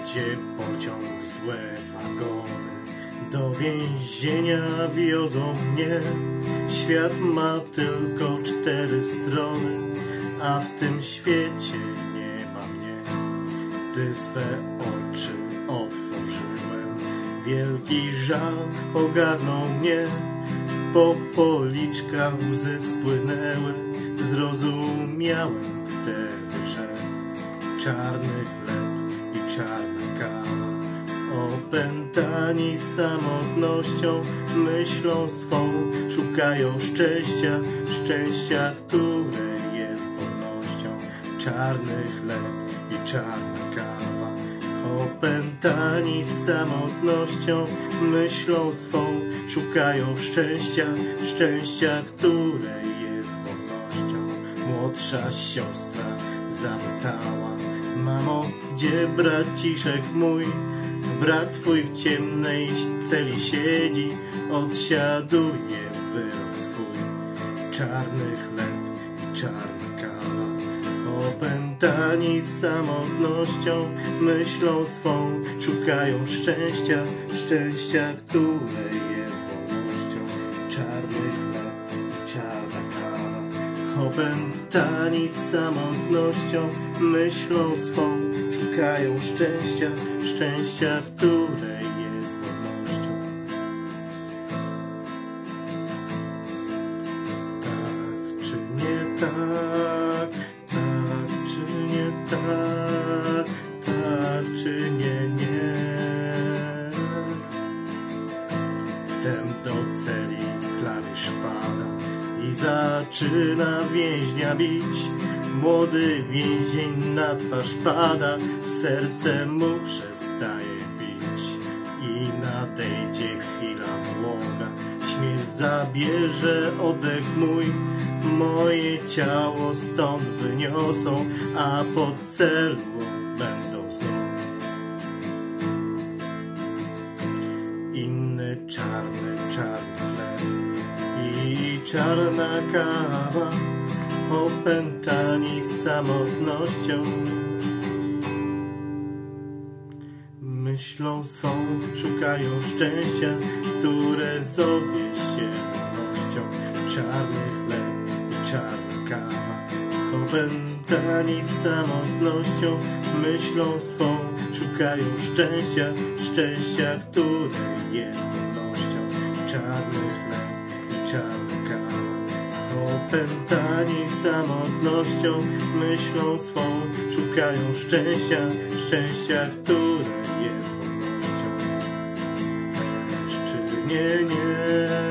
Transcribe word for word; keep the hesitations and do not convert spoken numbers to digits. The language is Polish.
jedzie pociąg, złe wagony do więzienia wiozą mnie. Świat ma tylko cztery strony, a w tym świecie nie ma mnie. Gdy swe oczy otworzyłem, wielki żal ogarnął mnie. Po policzkach łzy spłynęły, zrozumiałem wtedy, że czarny chleb i czarna kawa, opętani samotnością, myślą swą szukają szczęścia, szczęścia, które jest wolnością. Czarny chleb i czarna kawa, opętani samotnością, myślą swą szukają szczęścia, szczęścia, które jest wolnością. Młodsza siostra zapytała: mamo, gdzie braciszek mój? Brat twój w ciemnej celi siedzi, odsiaduje wyrok swój. Czarny chleb i czarna kawa, opętani samotnością, myślą swą szukają szczęścia, szczęścia, które jest wolnością. Czarny chleb i czarna kawa, opętani samotnością, myślą swą szukają szczęścia, szczęścia, które jest wolnością. Tak czy nie tak, tak czy nie tak, tak czy nie, nie. Wtem do celi klawisz pada i zaczyna więźnia bić. Młody więzień na twarz pada, serce mu przestaje bić i nadejdzie chwila błoga. Śmierć zabierze oddech mój, moje ciało stąd wyniosą, a po celu będą znów inny czarny, czarny chleb i czarna kawa, opętani samotnością, myślą swą szukają szczęścia, które zowie się wolnością. Czarny chleb i czarna kawa, opętani samotnością, myślą swą szukają szczęścia, szczęścia, które jest wolnością. Czarny chleb i czarna kawa, opętani samotnością, myślą swą szukają szczęścia, szczęścia, które jest wolnością. Chcesz czy nie, nie.